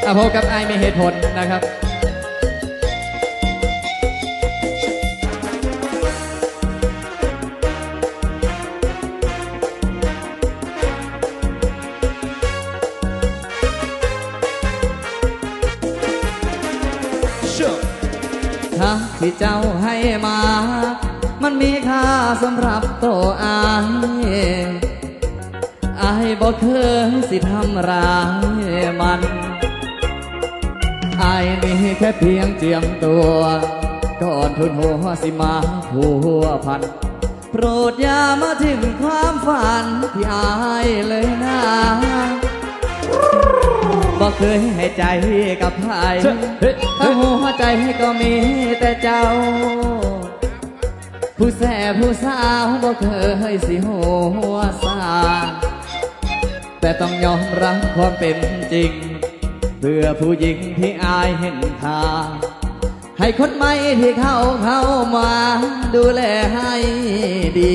พบกับไอมีเหตุผลนะครับถ้าที่เจ้าให้มามันมีค่าสำหรับตัวอายบอกเคยสิทำร้ายมันอายนี่แค่เพียงเจียมตัวก่อนทุนหัวสิมาผัวพันโปรดอย่ามาถึงความฝันที่อายเลยนะบอกเคยให้ใจกับใครทั้งหัวใจก็มีแต่เจ้าผู้แสบผู้สาวบอกเคยสิหัวซาแต่ต้องยอมรับความเป็นจริงเพื่อผู้หญิงที่อายเห็นค่าให้คนใหม่ที่เข้ามาดูแลให้ดี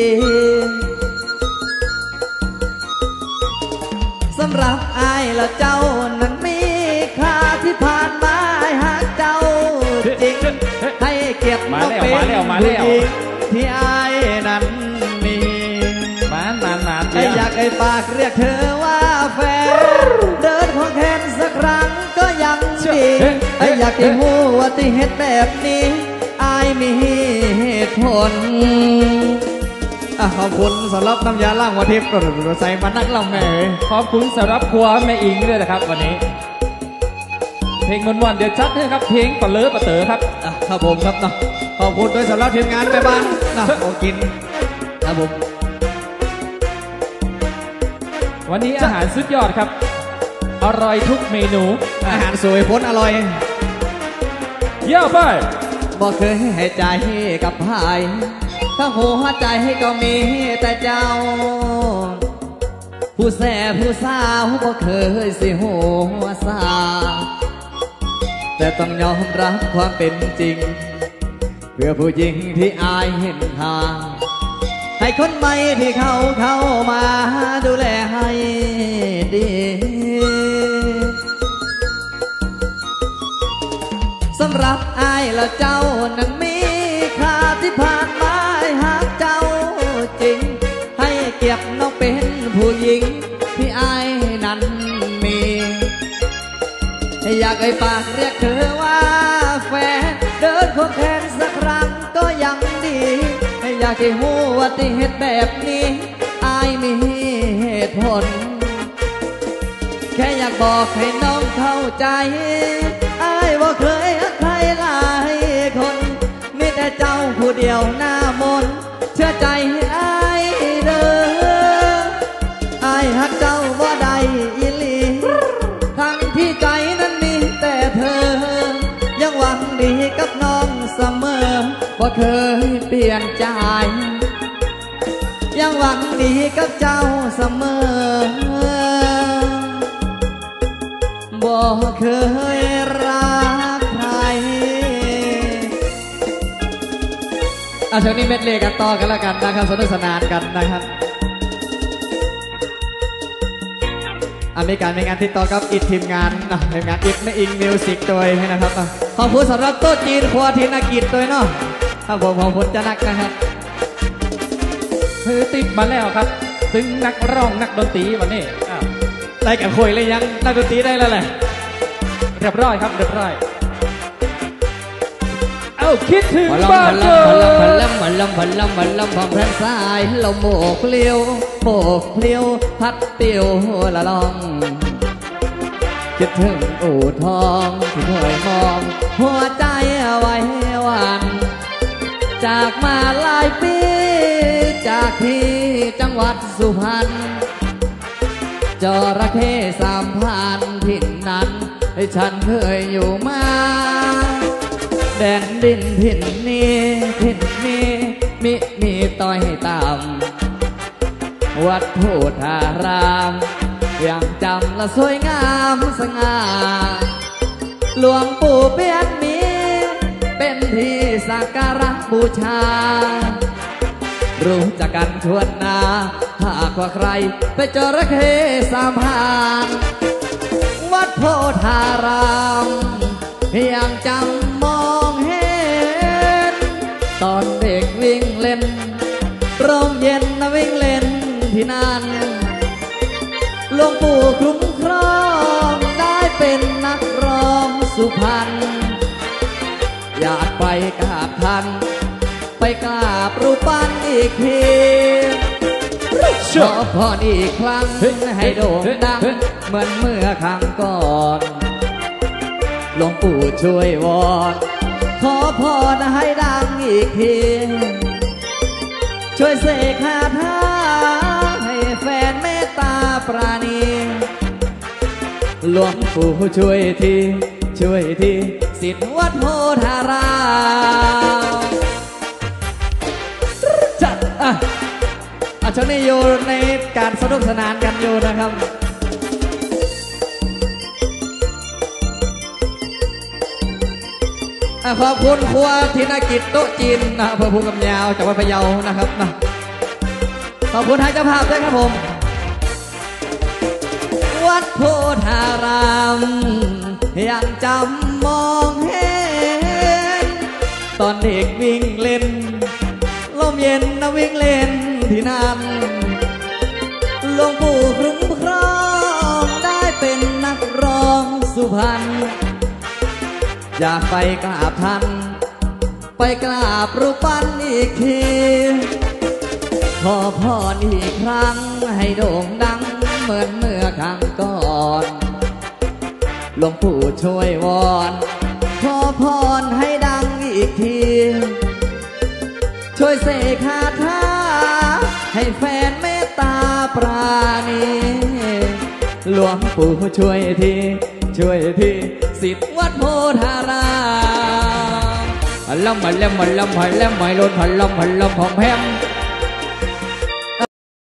สำหรับอายและเจ้านั้นมีค่าที่ผ่านมาหากเจ้าจริงให้เก็บมาเป็นผู้หญิงที่อายนั้นมีให้อยากให้ปากเรียกเธอว่าแฟนเดินของแขนสักครั้งก็ยังดีให้อยากให้รู้ว่าที่เหตุแบบนี้อายมีเหตุผลขอบคุณสำหรับน้ำยาล้างหัวทิพย์เราใส่มานักเราแม่ขอบคุณสำหรับครัวแม่อิงด้วยนะครับวันนี้เพลงวันเดี๋ยวจัดให้ครับเพลงปะเลือปะเต๋อครับครับผมครับนะขอบคุณด้วยสำหรับทีมงานแม่บ้านนะโอกินครับผมวันนี้อาหารสุดยอดครับอร่อยทุกเมนูอาหารสวยพ้นอร่อยเยี่ยมไปบอกเคยให้ใจกับพายถ้าหัวใจก็มีแต่เจ้าผู้แสบผู้สาวบอกเคยสิหัวซาแต่ต้องยอมรับความเป็นจริงเพื่อผู้หญิงที่อายเห็นค่าให้คนใหม่ที่เข้ามาดูแลให้ดีสำหรับอายและเจ้านั้นมีค่าที่ผ่านมาหากเจ้าจริงให้เก็บน้องเป็นผู้หญิงที่อายนั้นมีอยากให้ปากเรียกเธอว่าแฟนเดินควงแขนสักครั้งก็ยังดีอยากให้รู้ว่าที่เหตุแบบนี้อายมีเหตุผลแค่อยากบอกให้น้องเข้าใจอายว่าเคยรักใครหลายคนมีแต่เจ้าผู้เดียวหน้ามนเชื่อใจให้อายเด้ออายหักเจ้าบ่ได้อีหลีทั้งที่ใจนั้นมีแต่เธอยังหวังดีกับน้องเสมอว่าเคยเปลี่ยนใจยังหวังดีกับเจ้าเสมอบ่เคยรักใครช่วงนี้เม็ดเล่กันต่อกันแล้วกันนะครับสนุกสนานกันนะครับมีงานติดต่อกับอีกทีมงานนะทีมงานอีกไม่อิงมิวสิกตัวให้นะครับขอบคุณสำหรับโต๊ะจีนครัวทินกิจตัวเนาะครับผมขอบคุณจะนักนะครับติดมาแล้วครับถึงนักร้องนักดนตรีวันนี้ได้กันคุยเลยยังนักดนตรีได้แล้วแหละเรียบร้อยครับเรียบร้อยเอาคิดถึงบ้านเกิดพลัมพร้อมแผ่นสายลมโบกเปลี่ยวพัดเตียวละลองคิดถึงอู่ทองที่เคยมองหัวใจไว้วันจากมาหลายปีจากที่จังหวัดสุพรรณจระเข้3,000ถิ่นนั้นให้ฉันเคยอยู่มาแดนดินถิ่นนี้มีต้อยต่ำวัดโพธารามยังจำและสวยงามสง่าหลวงปู่เปียนมีเป็นที่สักการะบูชารู้จักกันทั่วหน้าหากว่าใครไปจระเข้3,000 วัดโพธารามยังจำมองเห็นตอนเด็กวิ่งเล่นร่มเย็นนะวิ่งเล่นที่นั่นหลวงปู่คุ้มครองได้เป็นนักร้องสุพรรณอยากไปกราบท่านไปกราบรูปปั้นอีกทีขอพรอีกครั้งให้โด่งดังเหมือนเมื่อครั้งก่อนหลวงปู่ช่วยวอนขอพรให้ดังอีกทีช่วยเสกคาถาให้แฟนเมตตาปราณีหลวงปู่ช่วยทีช่วยทีศิษย์วัดโพธารามจัดช่วงนี้อยู่ในการสนุกสนานกันอยู่นะครับขอบคุณครัวธินกิจโต๊ะจีนอำเภอภูกำยาวจังหวัดพะเยานะครับนะขอบคุณทางเจ้าภาพด้วยครับผมวัดโพธารามยังจำมองเห็นตอนเด็กวิ่งเล่นลมเย็นนะวิ่งเล่นที่นั่นหลวงปู่คุ้มครองได้เป็นนักร้องสุพรรณอยากไปกราบท่านไปกราบรูปปั้นอีกทีขอพรอีกครั้งให้โด่งดังเหมือนเมื่อครั้งก่อนหลวงปู่ช่วยวอนขอพรให้ดังอีกทีช่วยเสกคาถาให้แฟนเมตตาปราณีหลวงปู่ช่วยทีช่วยทีศิษย์วัดโพธารามพันลำพันลำพันลำพันลำพันลำพันลำพันลำพอมแพม